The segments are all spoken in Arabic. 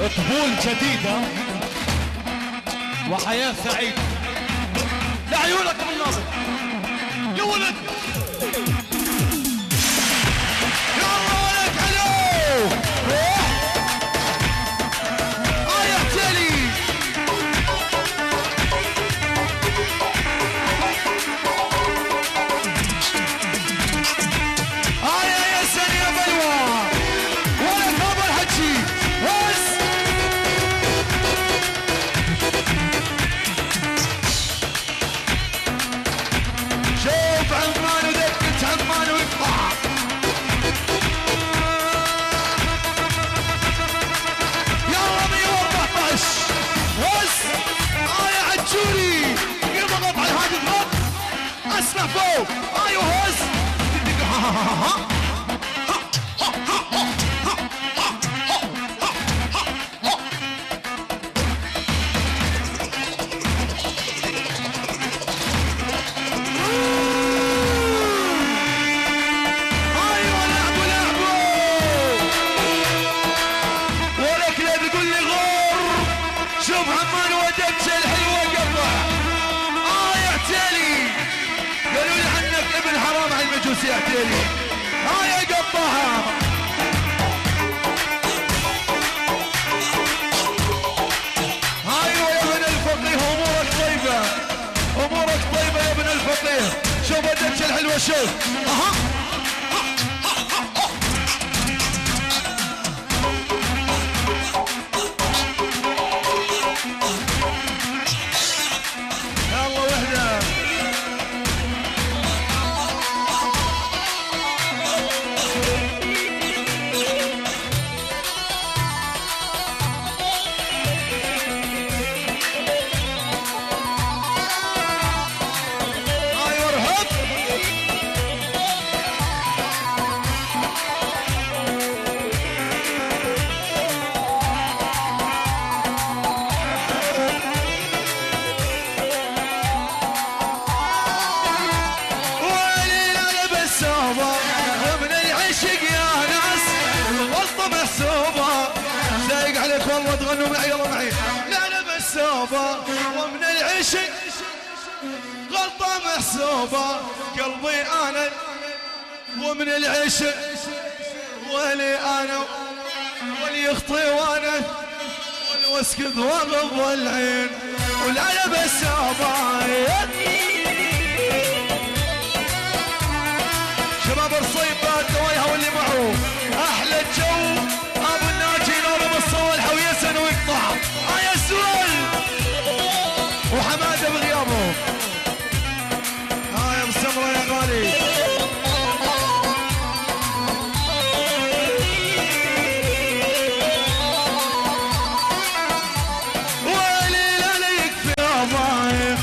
طفول جديدة وحياة سعيدة لعيونك من ناصر يا ولد يا ولد حلو يا تالي يا سن يا بلوى ولد بابا الحجي بس شوف عمان ودقت عمان ويقطع يلا 114 بس يا عجولي يضغط على هذا الضغط اسمع فوق ايوه هز يا عتيلي يا قطها ايوه يا ابن الفقيه امورك طيبه امورك طيبه يا ابن الفقيه شوف الدكه الحلوه شوف يلا وحده والله تغنوا معي يلا معي لا انا بالسوبه ومن العشق غلطه محسوبه قلبي انا ومن العشق ولي انا ولي يخطي وانا والوسكت واغض العين ولا انا بالسوبه شباب الصيبات وياها واللي معه احلى الجو ابو الناجي نور بالصالح ويسن ويقطع يا سول وحماده بغيابه يا مسمره يا غالي ويلي لا يكفي ضايع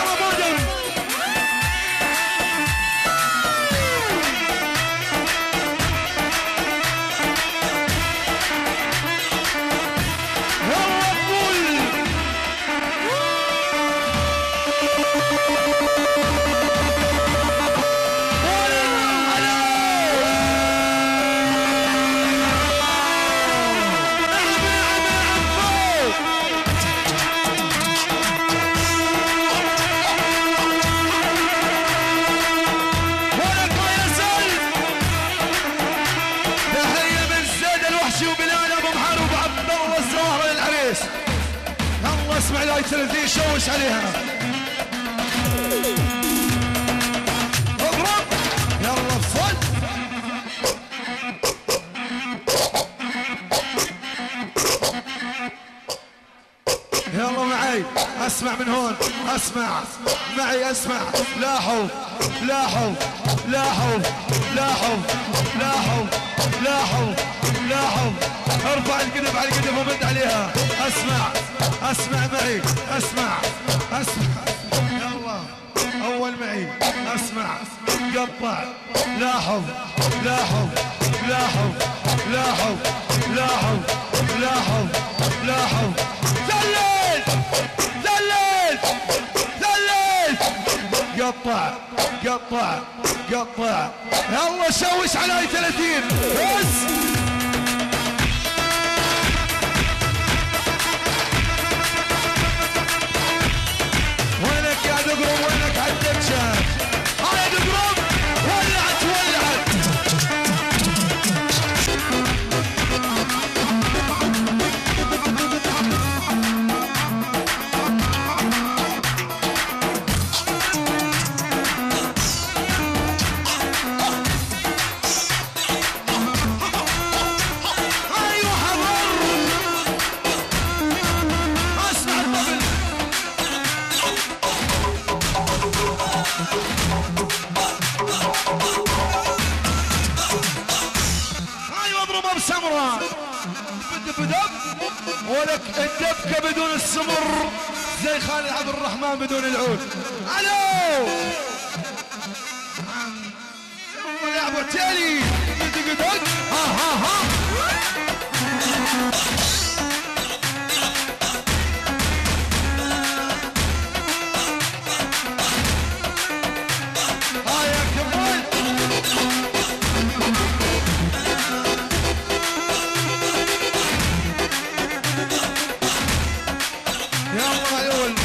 اسمع لاي 30 شوش عليها اضرب يلا بصد يلا معي اسمع من هون اسمع معي اسمع لاحظ لاحظ لاحظ لاحظ لاحظ لاحظ لاحظ ارفع القدم على القدم ومد عليها اسمع اسمع معي اسمع اسمع يلا اول معي اسمع قطع لاحظ لاحظ لاحظ لاحظ لاحظ لاحظ لاحظ ثلث ثلث ثلث قطع قطع قطع يلا شوش على 30 بس دب دب ولك الدبكة بدون السمر زي خالد عبد الرحمن بدون العود. الو لعبة تالي ها ها ها يا كمال يا الله عيون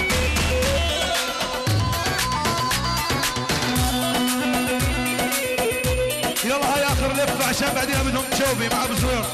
يلا هاي اخر لفه عشان بعدين بدهم تشوفي مع ابو زوير.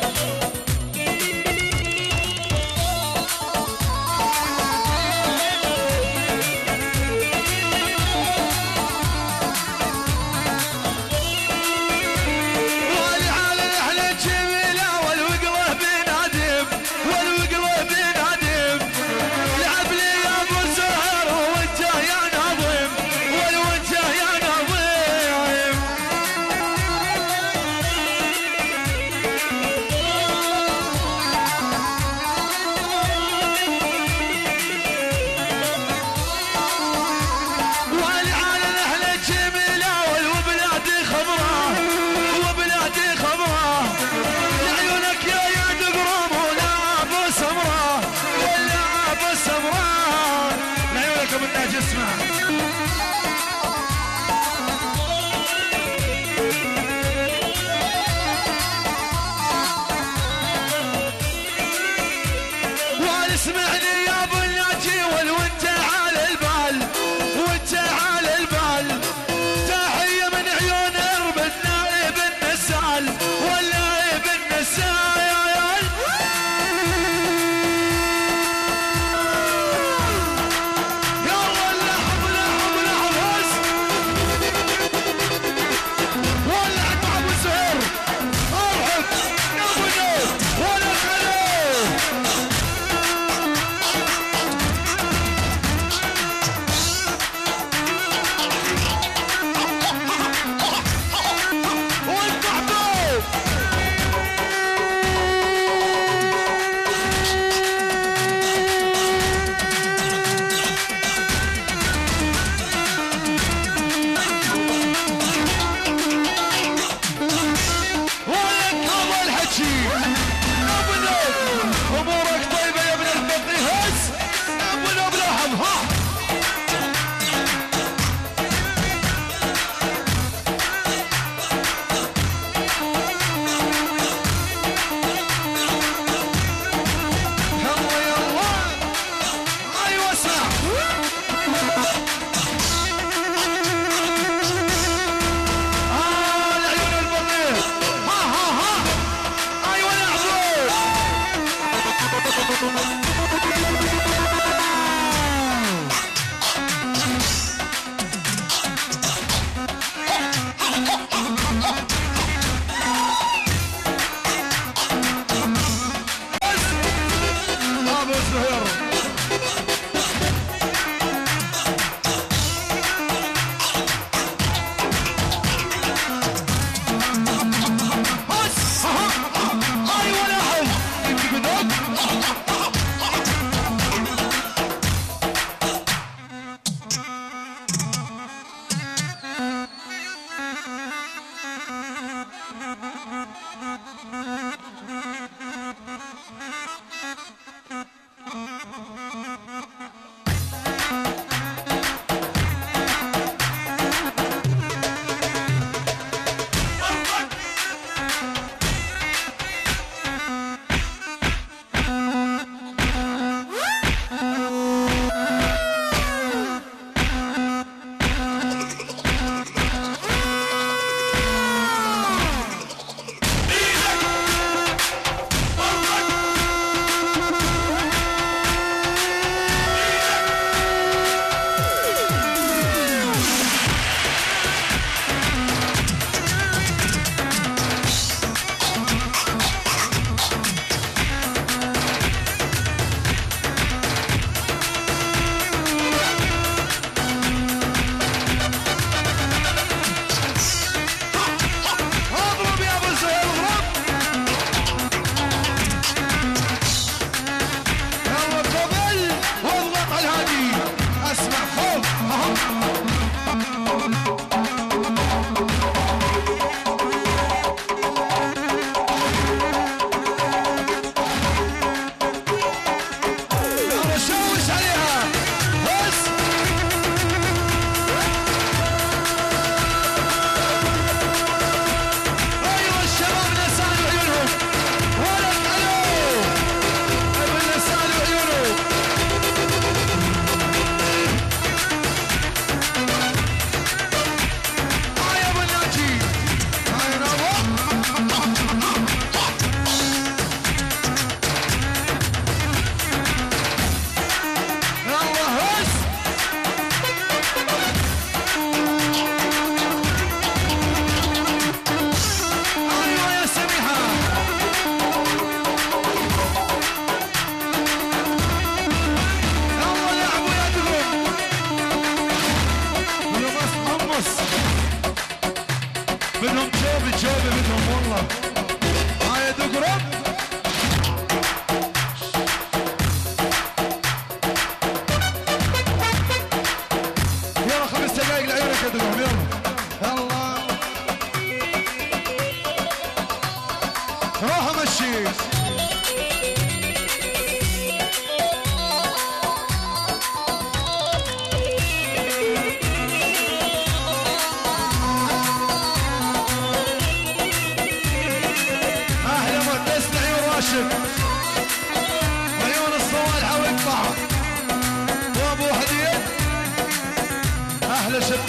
الشب عيون الصوالحة ويقطع وابو حديد احلى شب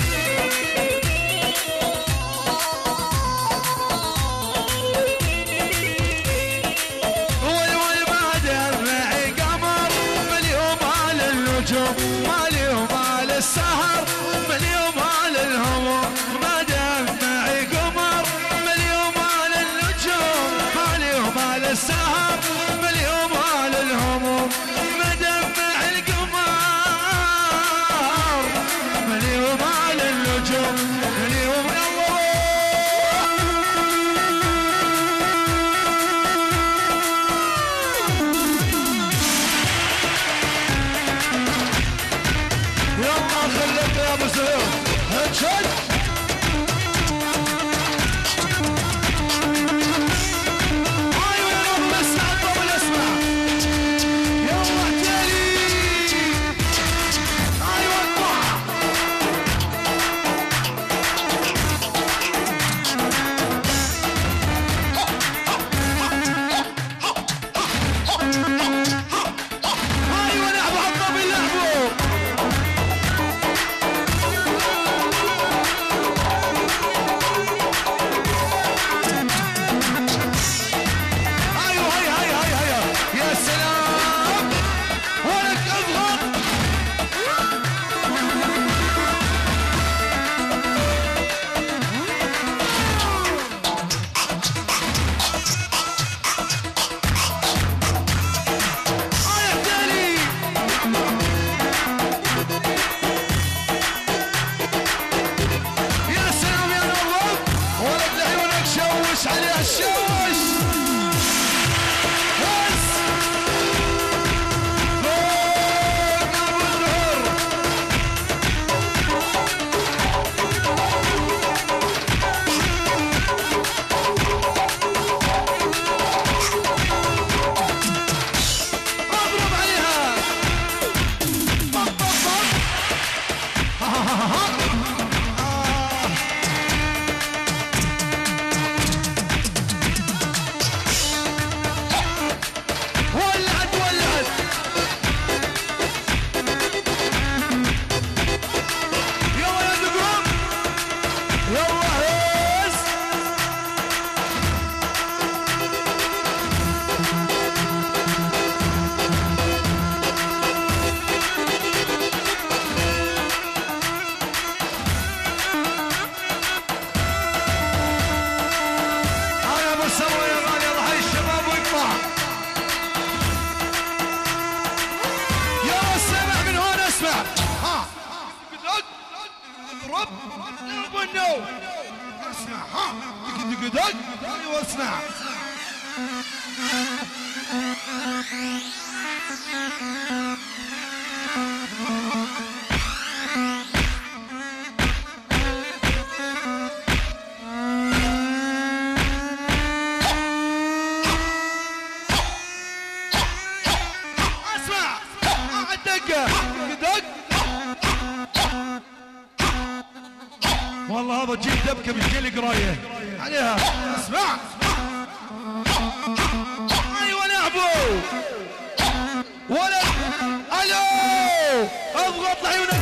مالي ومال السهر مالي ومال الهموم ما دمعي قمر مالي ومال النجوم مالي ومال السهر مالي ومال الهموم ما دمع القمر مالي ومال النجوم مالي ومال خلك يا ابو زهير هتشد ايوه يا رب اسمع الطبل اسمع يلا احكيلي ايوه اطلع ايوه لعبوا على الطبل لعبوا اسمع ها دق دق دق ايوه اسمع اسمع الدقه دق والله هذا جيب دبكه بالجيل قرايه عليها اسمع ايوه لعبوا ولا الو اضغط عيونك